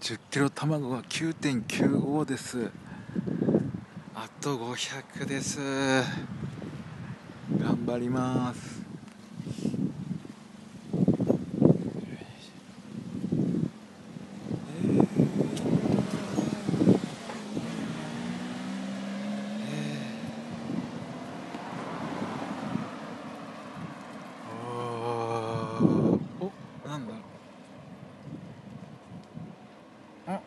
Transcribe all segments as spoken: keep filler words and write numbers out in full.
じゅっキロ卵が きゅうてんきゅうご です。あとごひゃくです。頑張ります。お、なんだろう。あ、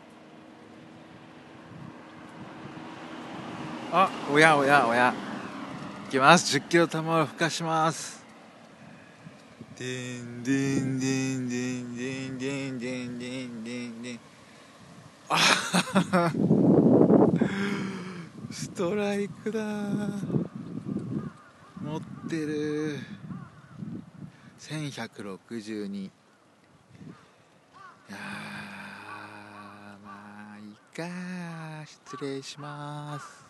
あ、おやおやおや。いきます。じゅっキロ卵を孵化します。でんでんでんでんでんでんでんでんでんでん。あはは、ストライクだ。持ってる。せんひゃくろくじゅうに。いやー、まあいいか。失礼します。